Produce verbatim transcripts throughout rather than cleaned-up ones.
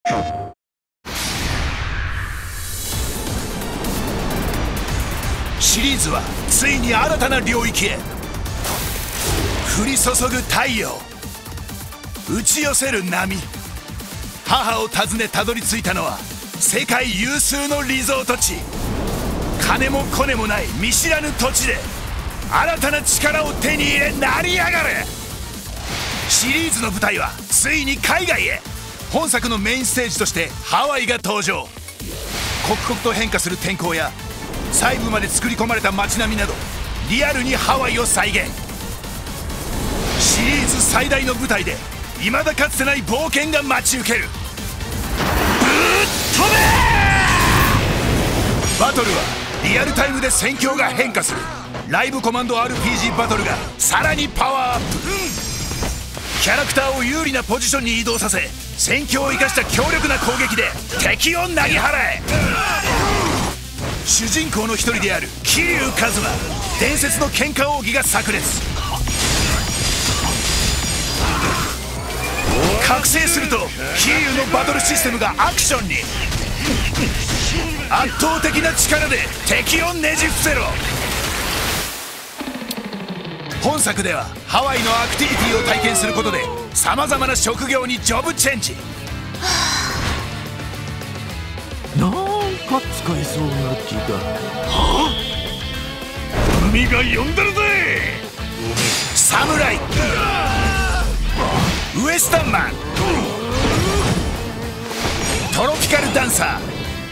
シリーズはついに新たな領域へ。降り注ぐ太陽、打ち寄せる波。母を訪ねたどり着いたのは世界有数のリゾート地。金もコネもない見知らぬ土地で新たな力を手に入れ成り上がる。シリーズの舞台はついに海外へ。本作のメインステージとしてハワイが登場。刻々と変化する天候や細部まで作り込まれた街並みなどリアルにハワイを再現。シリーズ最大の舞台で未だかつてない冒険が待ち受ける。ぶっ飛べ！バトルはリアルタイムで戦況が変化する。ライブコマンド アールピージー バトルがさらにパワーアップ。キャラクターを有利なポジションに移動させ戦況を生かした強力な攻撃で敵を投げ払え。主人公の一人である桐生一馬、伝説の喧嘩奥義が炸裂。覚醒すると桐生のバトルシステムがアクションに。圧倒的な力で敵をねじ伏せろ。本作ではハワイのアクティビティを体験することでさまざまな職業にジョブチェンジ。 なんか使えそうな気が。 はあ、海が呼んでるぜ。サムライ、ウエスタンマン、トロピカルダンサ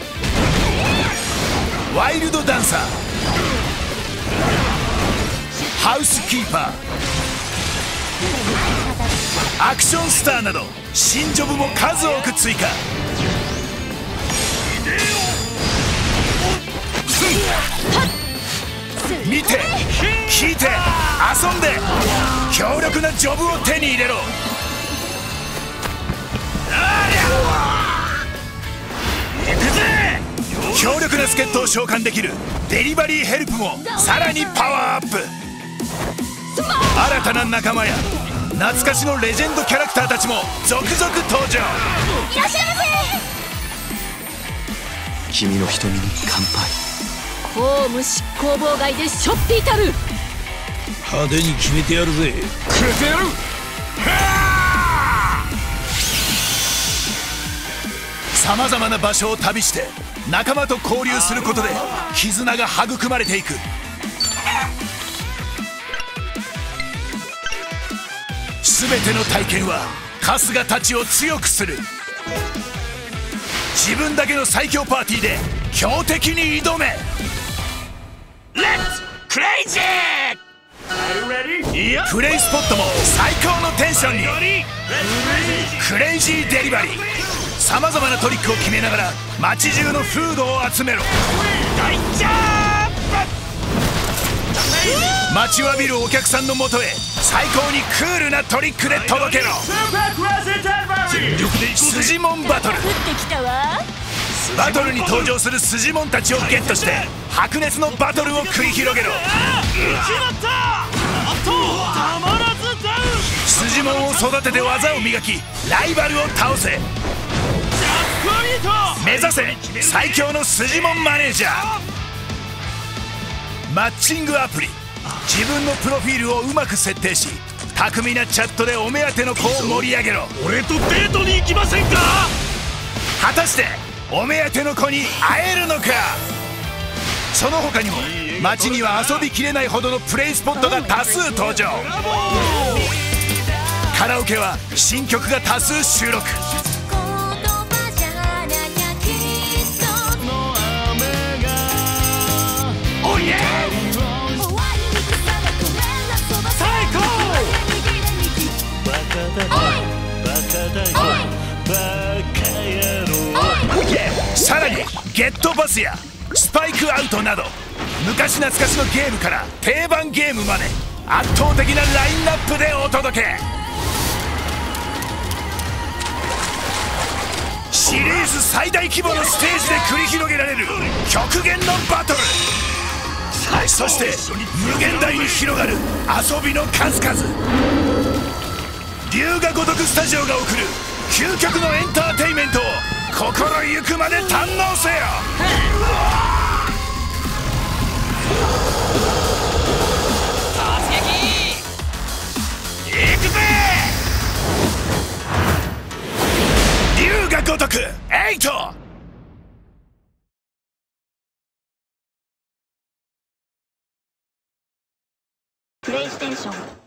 ー、ワイルドダンサー、ハウスキーパー、アクションスターなど新ジョブも数多く追加。見て聞いて遊んで強力なジョブを手に入れろ。強力な助っ人を召喚できるデリバリーヘルプもさらにパワーアップ。新たな仲間や懐かしのレジェンドキャラクターたちも続々登場。 いらっしゃいませ。 君の瞳に乾杯。 公務執行妨害でしょっていたる。 派手に決めてやるぜ。 くれてやる。さまざまな場所を旅して仲間と交流することで絆が育まれていく。全ての体験は春日たちを強くする。自分だけの最強パーティーで強敵に挑め。レッツクレイジー！プレイスポットも最高のテンションに。クレイジーデリバリー。さまざまなトリックを決めながら街中のフードを集めろ。大ジャンプ！待ちわびるお客さんのもとへ最高にクールなトリックで届けろ。スジモンバトル。バトルに登場するスジモンたちをゲットして白熱のバトルを繰り広げろ。スジモンを育てて技を磨きライバルを倒せ。目指せ最強のスジモンマネージャー。マッチングアプリ。自分のプロフィールをうまく設定し巧みなチャットでお目当ての子を盛り上げろ。 俺とデートに行きませんか？ 果たしてお目当ての子に会えるのか。その他にも街には遊びきれないほどのプレイスポットが多数登場。カラオケは新曲が多数収録。おいえさらにゲットバスやスパイクアウトなど昔懐かしのゲームから定番ゲームまで圧倒的なラインナップでお届け。シリーズ最大規模のステージで繰り広げられる極限のバトル。そして無限大に広がる遊びの数々。龍が如くスタジオが送る究極のエンターテインメントを心ゆくまで堪能せよ。 突撃行くぜ。竜が如くエイト。 プレイステーション